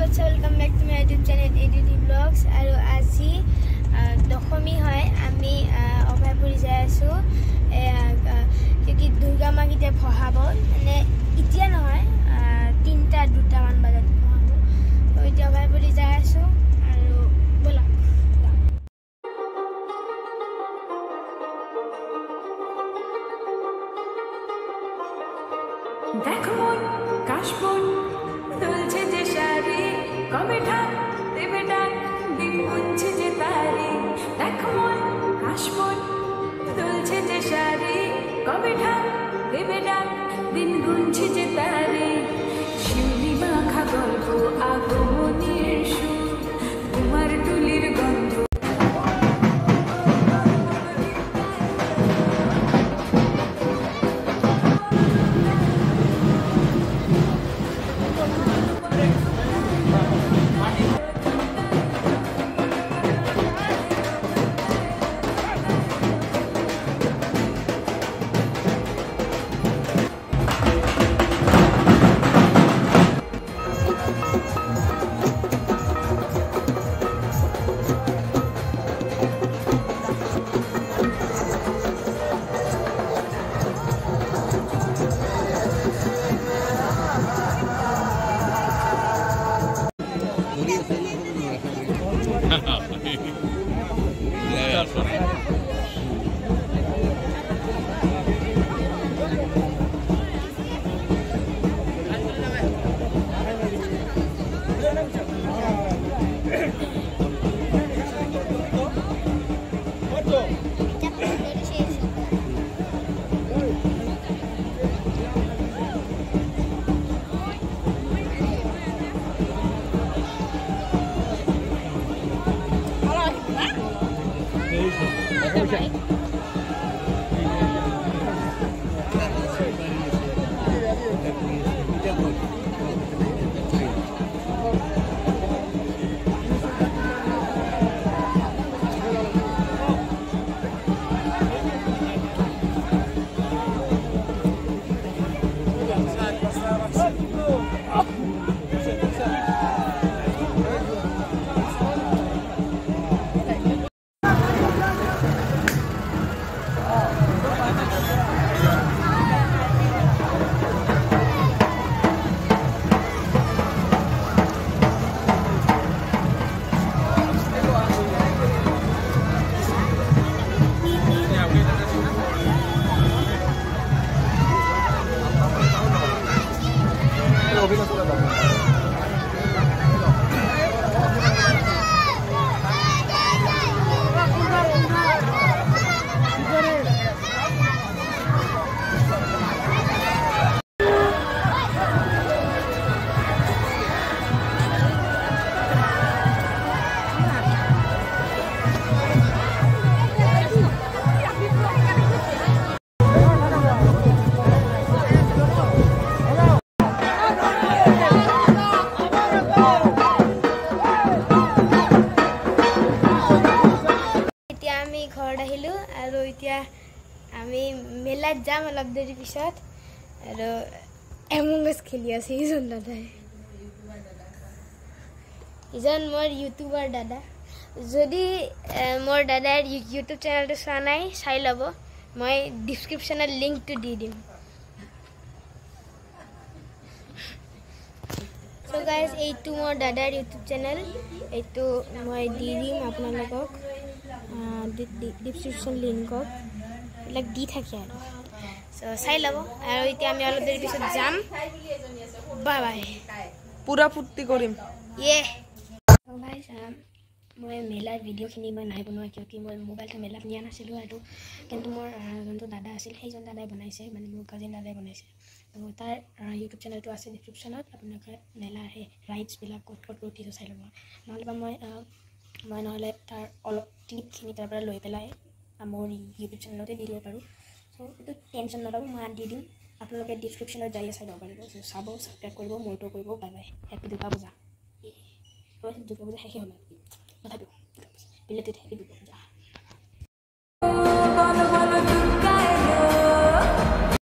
what's up? Welcome back to my YouTube channel ADD Vlogs. আৰু আজি দশমী হয় আমি অভয়পুৰী যাই আছো কিউকি দুৰ্গা মাক এতিয়া ভহাব মানে এতিয়া নহয় 3-2 মান বজাত ভহাব তো এতিয়া অভয়পুৰী যাই আছো আৰু বলা দেখো কাশবন দুলছে যে শাড়ি কবে ঠাক দেবে ডাক দিন গুনছে যে তারি দেখো কাশবন দুলছে যে শাড়ি কবে ঠাক দেবে ডাক দিন গুনছে যে তারি শিউলি মাখা গল্প আগমনের সুর তোমার তুলির গন্ধ আমি মেলাত যাম অলপ দেৰি পিছত আৰু এমংগছ খেলি আছে ইজন দাদাই ইজন মোৰ ইউটিউবাৰ দাদা যদি মোৰ দাদাৰ ইউটিউব চেনেলটো চোৱা নাই চাই ল'ব মই ডিছক্ৰিপশ্যনত লিংকটো দি দিম সো গাইজ এইটো মোৰ দাদাৰ ইউটিউব চেনেল এইটো মই দি দিম আপোনালোকক ডিছক্ৰিপশ্যন লিংকত like di thaki aru so sai labo aru iti ami alop deri pisot jam bye bye pura futti korim ye so guys moi mela video khini banai bonwa kyoki moi mobile ta mela niya nasilu aru kintu mor jonto dada asil hei jon dadai banaise mane mor cousin dadai banaise to tar youtube channel to ase description ot apunaka mela he rights bila code roti so sai labo nale ba moi nale tar olop clip khini tar para loi pelai মোৰ YouTube চেনেলতে দি দিব পাৰোঁ so এইটো tension নল'ব মই দি দিম আপোনালোকে ডিছক্ৰিপশ্যনত যাই চাই ল'ব পাৰিব চাব ছাবস্ক্ৰাইব কৰিব মোৰটো কৰিব bye bye happy Durga Puja Durga Puja শেষে হ'ল তথাপিও বিলেটেড হেপী দুৰ্গা